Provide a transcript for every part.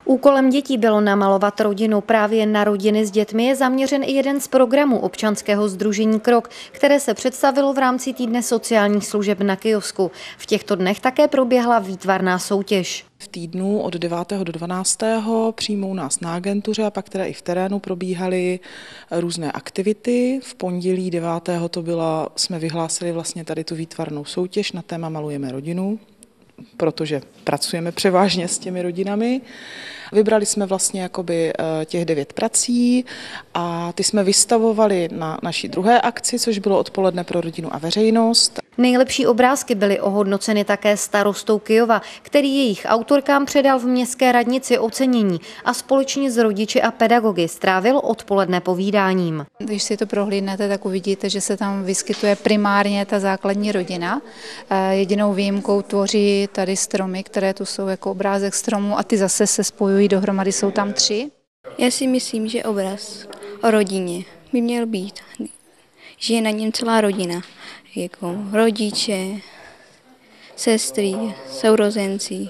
Úkolem dětí bylo namalovat rodinu. Právě na rodiny s dětmi je zaměřen i jeden z programů občanského sdružení Krok, které se představilo v rámci týdne sociálních služeb na kiosku. V těchto dnech také proběhla výtvarná soutěž. V týdnu od 9. do 12. přijmou nás na agentuře a pak teda i v terénu probíhaly různé aktivity. V pondělí 9. jsme vyhlásili vlastně tady tu výtvarnou soutěž na téma Malujeme rodinu, protože pracujeme převážně s těmi rodinami. Vybrali jsme vlastně jakoby těch 9 prací a ty jsme vystavovali na naší druhé akci, což bylo odpoledne pro rodinu a veřejnost. Nejlepší obrázky byly ohodnoceny také starostou Kyjova, který jejich autorkám předal v městské radnici ocenění a společně s rodiči a pedagogy strávil odpoledne povídáním. Když si to prohlídnete, tak uvidíte, že se tam vyskytuje primárně ta základní rodina. Jedinou výjimkou tvoří tady stromy, které tu jsou jako obrázek stromů a ty zase se spojují dohromady, jsou tam 3. Já si myslím, že obraz o rodině by měl být, že je na něm celá rodina, jako rodiče, sestry, sourozenci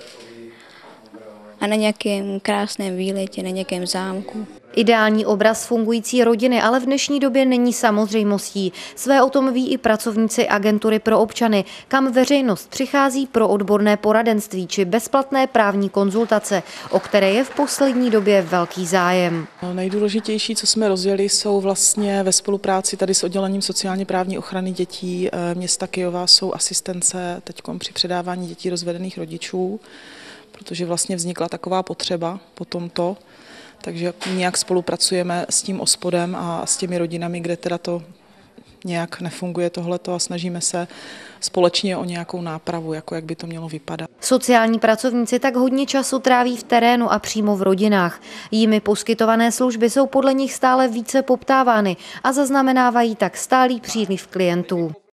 a na nějakém krásném výletě, na nějakém zámku. Ideální obraz fungující rodiny ale v dnešní době není samozřejmostí. Své o tom ví i pracovníci agentury pro občany, kam veřejnost přichází pro odborné poradenství či bezplatné právní konzultace, o které je v poslední době velký zájem. Nejdůležitější, co jsme rozjeli, jsou vlastně ve spolupráci tady s oddělením sociálně právní ochrany dětí města Kyjova jsou asistence teďkom při předávání dětí rozvedených rodičů, protože vlastně vznikla taková potřeba po tomto. Takže nějak spolupracujeme s tím OSPODem a s těmi rodinami, kde teda to nějak nefunguje tohleto a snažíme se společně o nějakou nápravu, jako jak by to mělo vypadat. Sociální pracovníci tak hodně času tráví v terénu a přímo v rodinách. Jimi poskytované služby jsou podle nich stále více poptávány a zaznamenávají tak stálý příliv klientů.